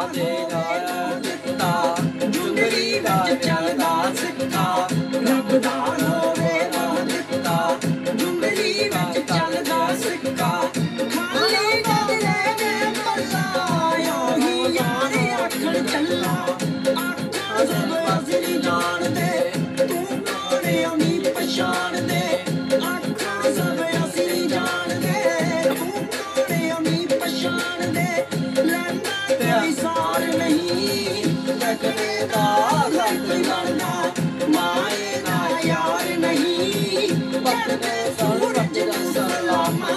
ਤੇਰਾ ਦਿੱਤਾ ਜੁਗਰੀ ਵਿੱਚ ਚੱਲਦਾ ਸਿੱਕਾ ਰੱਬ ਦਾ ਹੋਵੇ ਨਾ ਦਿੱਤਾ ਜੁਗਰੀ ਵਿੱਚ ਚੱਲਦਾ ਸਿੱਕਾ ਖਾਲੀ ਨਜ਼ਰੇ ਨੇ ਪੱਲਾ ਉਹੀ ਯਾਰ ਆਖਣ ਚੱਲਾ ਆਖਾਂ ਸਭ ਅਸੀਂ ਜਾਣਦੇ ਤੂੰ ਕੌਣ ਓ ਨੀ ਪਛਾਣਦੇ ਆਖਾਂ ਸਭ ਅਸੀਂ ਜਾਣਦੇ ਤੂੰ ਕੌਣ ਓ ਨੀ ਪਛਾਣਦੇ ਲੈਂਦਾ ਕੋਈ ਸਾਰ ਨਹੀਂ ਤਕੜੇ ਦਾ ਲੱਗ ਬਣਦਾ ਮਾਏ ਨਾ ਯਾਰ ਨਹੀਂ ਬਦਲੇ ਸੂਰਜ ਦਾ ਸਲਾਮਾ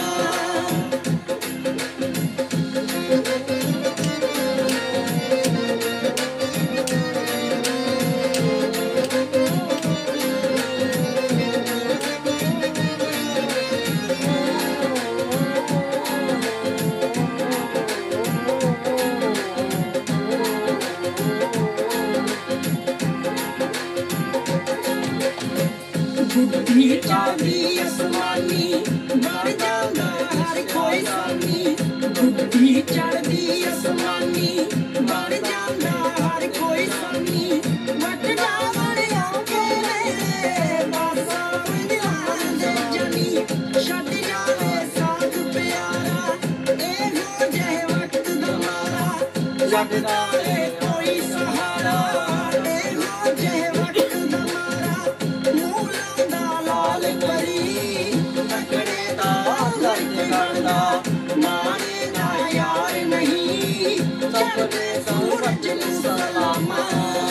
बुद्धि चांदी आसमानी बढ़ जाता हर कोई सानी बुद्धि चढ़ती आसमानी बढ़ जाता हर कोई सानी वट जावड़ आके पासा विधान दे जनी छट जावे साथ प्यारा ए हो जह वक्त दमारा लगदा है कोई सहारा ए हो जह वक्त दमारा लाल परी तकड़े दा लग गड़दा मारे ना यार नहीं सबने सूरज नूं सलामा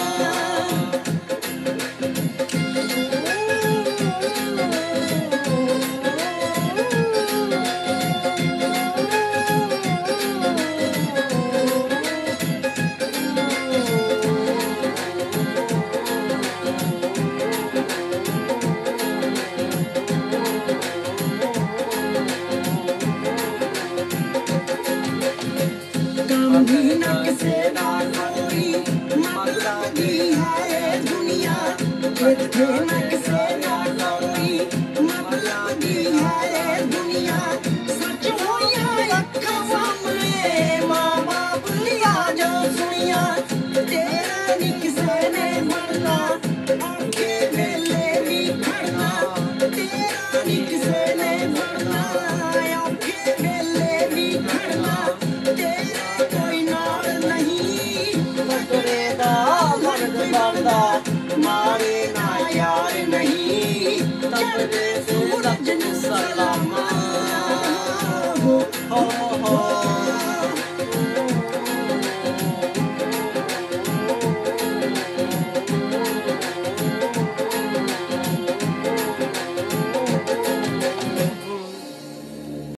ना किसे ना कोई मतलब की है दुनिया इत्थे ना किसे ना कोई मतलब की है दुनिया सच होया अखां सामने मां बाप लिया जो सुनिया तेरा नी किसे ने मरना औखे वेले भी खड़ना तेरा नी किसे ने मरना औखे वेले भी खड़ना तेरा मारे ना यार नहीं तब